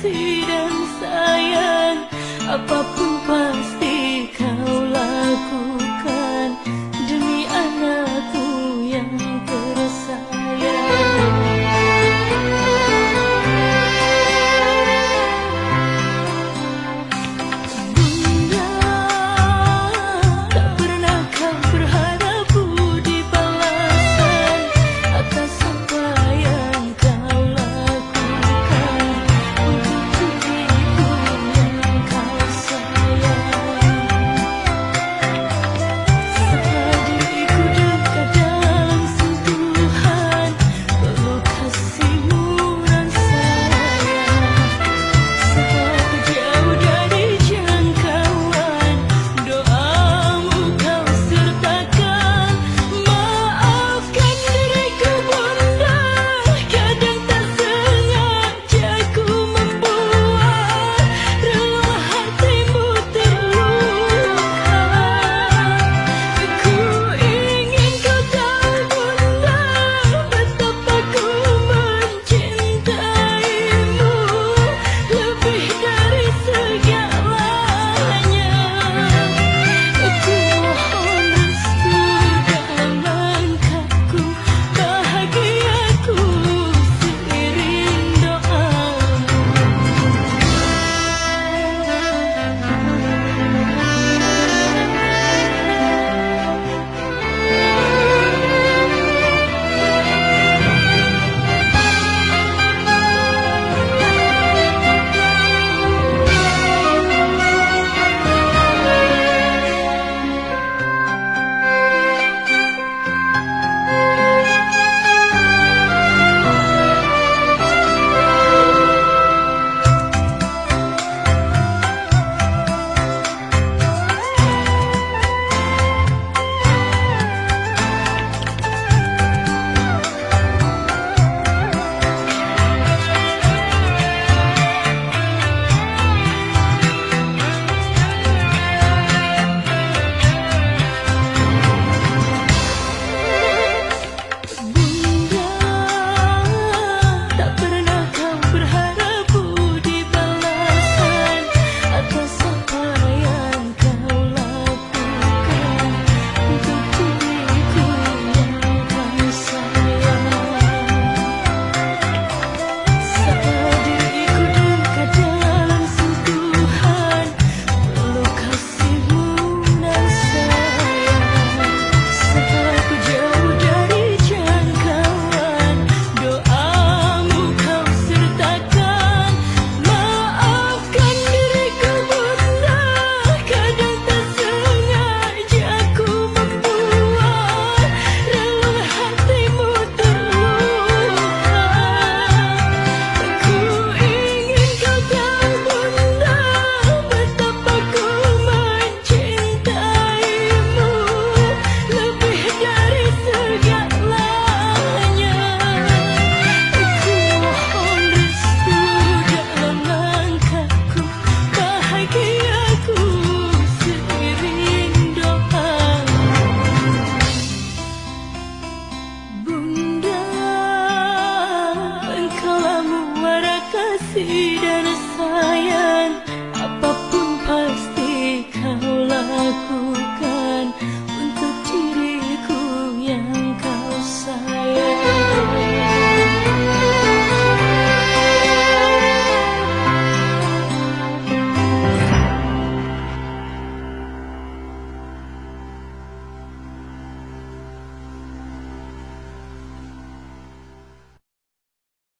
kasih dan sayang, apapun pasti kau lakukan demi anakku yang tersayang. Bunda, tak pernah kau berharap budi balasan atas apa yang kau lakukan untuk diriku yang kau sayang. Setelah diriku dekat dalam sentuhan peluk kasihmu dan sayang, setelah ku jauh dari jangkauan doamu kau sertakan. Maafkan diriku Bunda, kadang tak sengaja ku membuat relung hatimu terluka. Ku ingin kau tahu Bunda, betapa ku mencintaimu lebih dari segalanya. Ku mohon restu dalam langkahku, bahagiaku seiring doamu. Bunda, tak pernah kau berharap budi balasan atas apa yang kau lakukan untuk diriku yang kau sayang. Setelah diriku dekat dalam sentuhan peluk kasihmu dan sayang, setelah ku jauh dari jangkauan doamu kau sertakan. Maafkan diriku Bunda, kadang tak sengaja ku membuat relung hatimu terluka. Ku ingin kau tahu Bunda, betapa ku mencintaimu lebih dari segalanya. Ku mohon restu dalam langkahku, bahagiaku seiring doamu. Bunda, engkaulah muara kasih